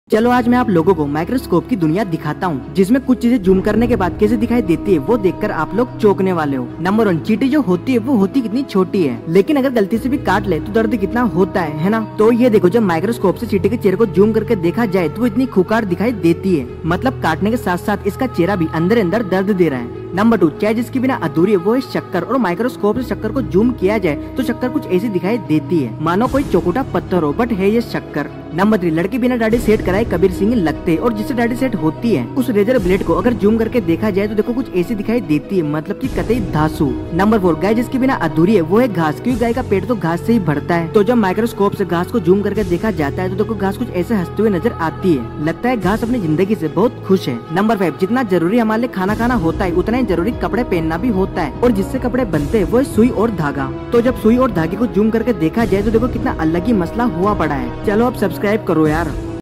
चलो आज मैं आप लोगों को माइक्रोस्कोप की दुनिया दिखाता हूँ, जिसमें कुछ चीजें जूम करने के बाद कैसे दिखाई देती है वो देखकर आप लोग चौंकने वाले हो। नंबर 1, चींटी जो होती है वो होती कितनी छोटी है, लेकिन अगर गलती से भी काट ले तो दर्द कितना होता है ना। तो ये देखो, जब माइक्रोस्कोप से चींटी के चेहरे को जूम करके देखा जाए तो वो इतनी खुकार दिखाई देती है, मतलब काटने के साथ साथ इसका चेहरा भी अंदर अंदर दर्द दे रहा है। नंबर 2, चाय जिसके बिना अधूरी है वो है शक्कर, और माइक्रोस्कोप से शक्कर को जूम किया जाए तो शक्कर कुछ ऐसी दिखाई देती है मानो कोई चौकुटा पत्थर हो, बट है ये शक्कर। नंबर 3, लड़की बिना दाढ़ी सेट कराए कबीर सिंह लगते, और जिससे दाढ़ी सेट होती है उस रेजर ब्लेड को अगर जूम करके देखा जाए तो देखो कुछ ऐसी दिखाई देती है, मतलब कि कतई धांसू। नंबर 4, गाय जिसके बिना अधूरी है वो है घास, क्योंकि गाय का पेट तो घास से ही भरता है। तो जब माइक्रोस्कोप से घास को जूम करके देखा जाता है तो देखो घास कुछ ऐसे हंसते हुए नजर आती है, लगता है घास अपनी जिंदगी से बहुत खुश है। नंबर 5, जितना जरूरी हमारे लिए खाना खाना होता है उतना ही जरूरी कपड़े पहनना भी होता है, और जिससे कपड़े बनते हैं वो है सुई और धागा। तो जब सुई और धागे को जूम करके देखा जाए तो देखो कितना अलग ही मसला हुआ पड़ा है। चलो अब सब्सक्राइब करो यार।